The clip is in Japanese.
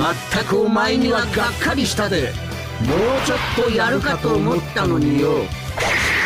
まったくお前にはがっかりしたで。もうちょっとやるかと思ったのによ。